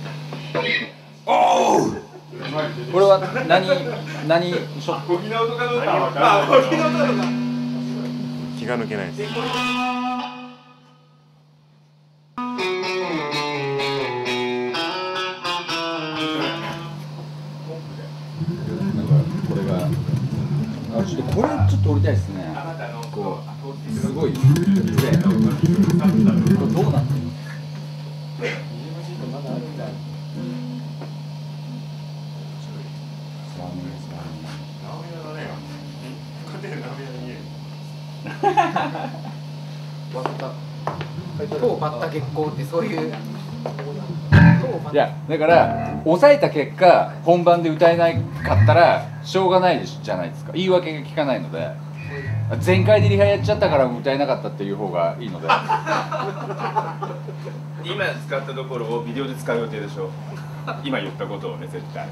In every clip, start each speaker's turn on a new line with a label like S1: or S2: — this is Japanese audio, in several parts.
S1: おお。これは何ショット？
S2: ゴキの音かどうかわからない。ゴキの音かどうか。
S3: 気が抜けないです。
S1: これがちょっとこれちょっと撮りたいですね。こうすごいプレー。これどうなってるの？
S4: 当バッタ結婚ってそういう。
S1: いやだから抑えた結果本番で歌えないかったらしょうがないじゃないですか。言い訳が聞かないので、全開でリハやっちゃったから歌えなかったっていう方がいいので。
S2: 今使ったところをビデオで使う予定でしょ。今言ったことをね、絶対。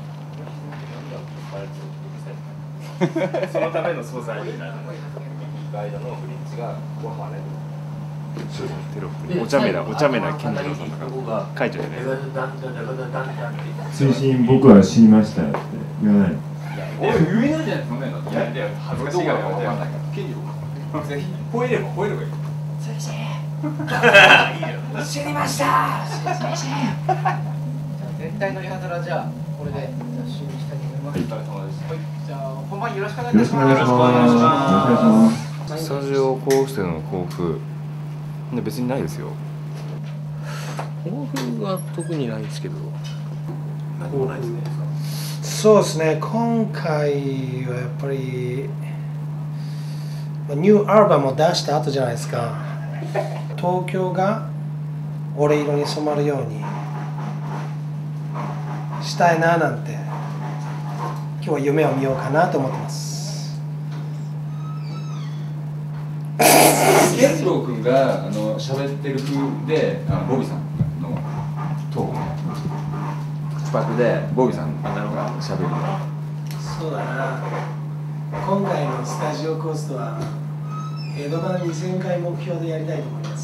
S2: そのための素材になる。ガイドのフリッチがこうはね。
S3: テロップにお茶目な健次郎さんとか書いてるね。
S5: 推進僕は死にましたって言わない。
S1: 言えないじゃないですか。いやいや恥ずかしいから分かんないから。健次郎。ぜひ吠えればいい。
S4: 先生。死にました。全体のリハーサルはじゃあこれで終了したいと思います。はい。じゃあ本番よろしくお願いします。
S5: よろしくお願いします。
S3: スタジオ甲府での抱負別にないですよ。
S6: 抱負は特にないですけど、
S2: 何もないですね。
S7: そうですね、今回はやっぱりニューアルバムを出した後じゃないですか。東京が俺色に染まるようにしたいななんて今日は夢を見ようかなと思ってます。
S1: 健次郎君が喋ってる風でボビーさんのトーク口パクでボビーさんが喋る。
S7: そうだな、今回のスタジオコーストは江戸版2000回目標でやりたいと思います。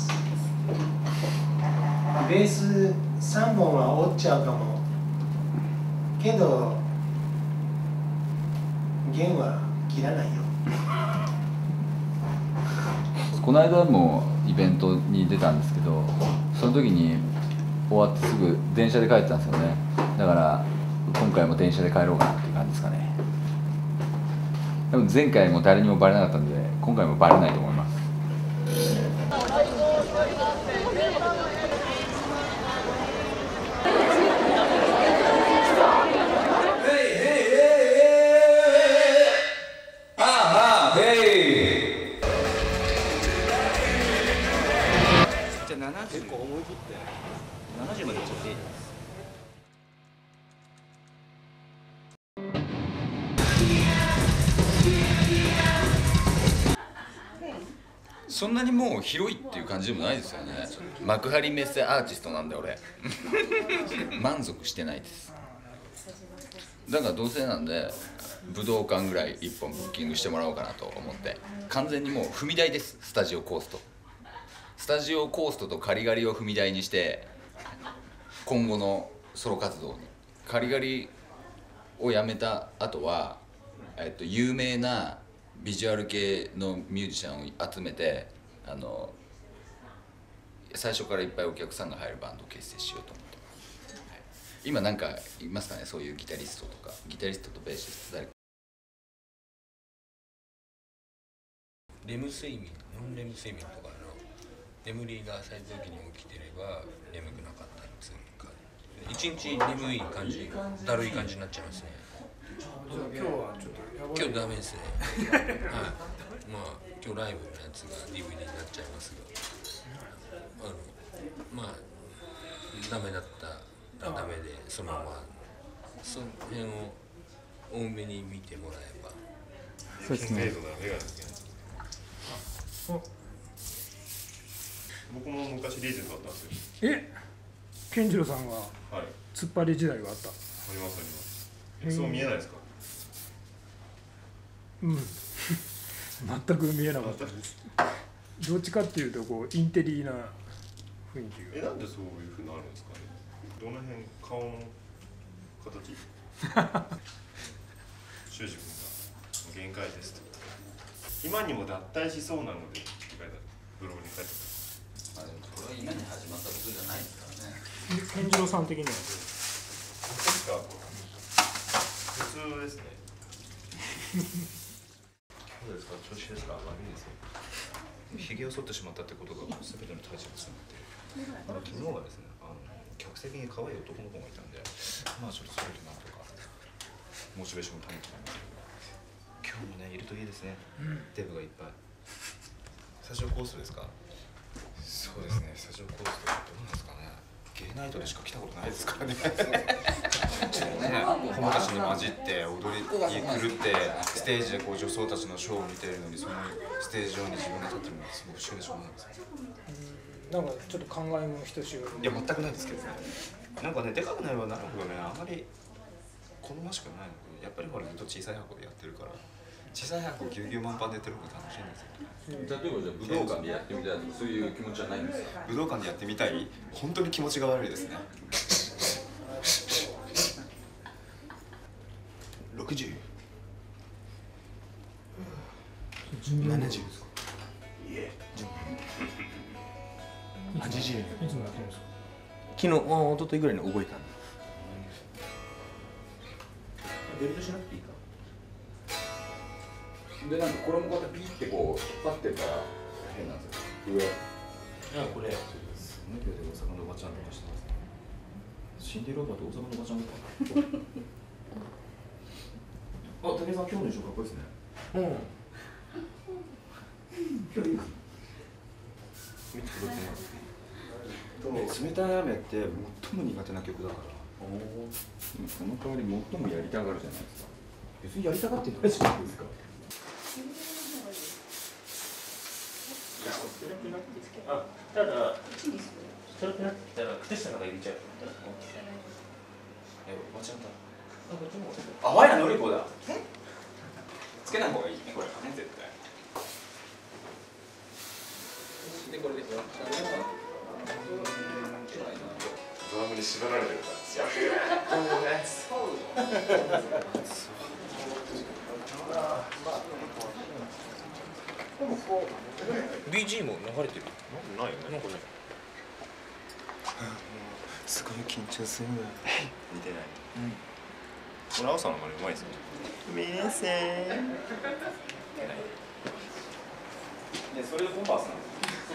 S7: ベース3本は折っちゃうかもけど弦は切らないよ。
S1: この間もイベントに出たんですけど、その時に終わってすぐ電車で帰ったんですよね。だから今回も電車で帰ろうかなっていう感じですかね。でも前回も誰にもバレなかったんで今回もバレないと思います。
S6: 結構思い切って70までいっちゃっていいです。
S1: そんなにもう広いっていう感じでもないですよね。幕張メッセアーティストなんで俺満足してないです。だからどうせなんで武道館ぐらい1本ブッキングしてもらおうかなと思って、完全にもう踏み台です。スタジオコーストとカリガリを踏み台にして今後のソロ活動に。カリガリをやめた後は、有名なビジュアル系のミュージシャンを集めて最初からいっぱいお客さんが入るバンドを結成しようと思ってます、はい、今なんかいますかね、そういうギタリストとか。ギタリストとベーシスト誰か。
S6: レム睡眠、ノンレム睡眠とかの眠りが浅い時に起きてれば眠くなかったりするか、一日眠い感じ、だるい感じになっちゃいますね。
S7: 今日はちょっとやばい。
S6: 今日ダメですね。はい。まあ今日ライブのやつが DVD になっちゃいますが、まあダメだったらダメでそのままその辺を多めに見てもらえば。
S3: そうですね。
S2: 僕も昔レジェンドだったんですよ。
S8: 健次郎さんは
S2: はい。
S8: 突っ張り時代があった。
S2: あります。そう見えないですか。
S8: うん全く見えなかったです。どっちかっていうとこうインテリーな雰囲気が。
S2: なんでそういう風になるんですかね。
S3: どの辺顔の形修二君が限界ですと今にも脱退しそうなのでって書いてあるブログに書いてある。
S1: でもこれは今に始まったことじゃないですからね。
S8: 健次郎さん的には
S3: ですか普通ですね。
S2: どうですか、調子ですか、悪いですよ。ひげを剃ってしまったってことが全ての対象になっている。昨日はですね、客席に可愛い男の子がいたんで、まあちょっとそれでなんとかモチベーションを保ってたんですけど、今日もねいるといいですね。デブがいっぱい。スタジオコースですか。そうですね、スタジオコースってどうなんですかね。ゲイナイトでしか来たことないですからね。友達に混じって踊りに狂ってステージでこう女装たちのショーを見ているのに、そのステージ上に自分が立ってるのがすごく不思議でしょうがないです。
S8: なんかちょっと考えもひとしおり。
S2: いや全くないですけどね。なんかね、でかくなればなるほどね、あまり好ましくないので、やっぱりほらずっと小さい箱でやってるから、小さい箱ぎゅうぎゅう満帆でやってる方が楽しいんですよ。
S1: 例えばじゃあ武道館でやってみたいとかそういう気持ちはないんですか。
S2: 武道館でやってみたい、本当に気持ちが悪いですね。60、70ですか。いえ、80。
S8: いつもやってるんですか。
S2: 昨日、一昨日ぐらいに動いたんで。ベルトしなくていいか。
S1: でなんかこれもこうやってピーってこう引っ張ってたら変なんですよ。上。
S2: いやこれすごいけど大阪のおばちゃんとかしてますね。シンディ・ローバーと大阪のおばちゃんだったあ、武井さん今日の衣装かっこいいですね。今日いい見てください。冷たい雨って最も苦手な曲だから。
S1: その代わり最もやりたがるじゃないですか。
S2: 別にやりたがってないじゃないですか。ただ、ストラップなってきたら靴下の中入れちゃう。おばちゃんだ。あ、ワイナのりこだ。つけない方がいいね、これはね、絶対。
S1: でこれで
S3: ドラムに縛られてるから。
S6: BG も流れてる。
S3: ないよね。
S6: なんかね。
S2: すごい緊張する。
S3: 似てない。これ青さんのまでうまいですよ。
S2: 皆さん。それでコンパースなの。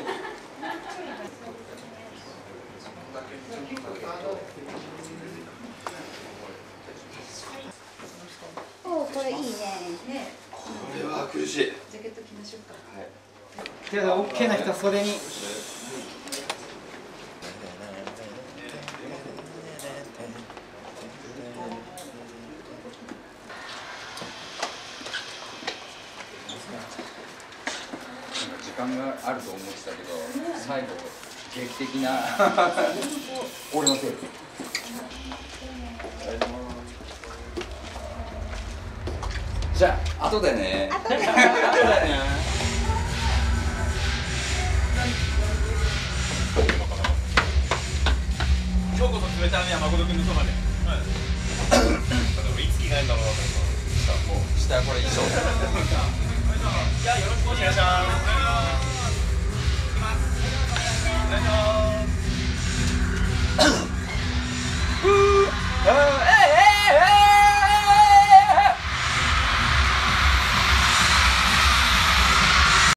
S9: おお、これいいね。
S2: これは苦しい。
S9: ジャケット着ましょうか。
S2: はい。
S4: じゃあ OK な人は袖に。
S1: 時間があると思ってたけど最後劇的な俺のせい。じゃあ後でね。
S9: 後でね。
S2: 今日こそ冷たい雨は誠君のそばで。いつ着替えんだろうなと思った。
S1: もう下これ衣装。
S2: じゃあよろしくお願いします。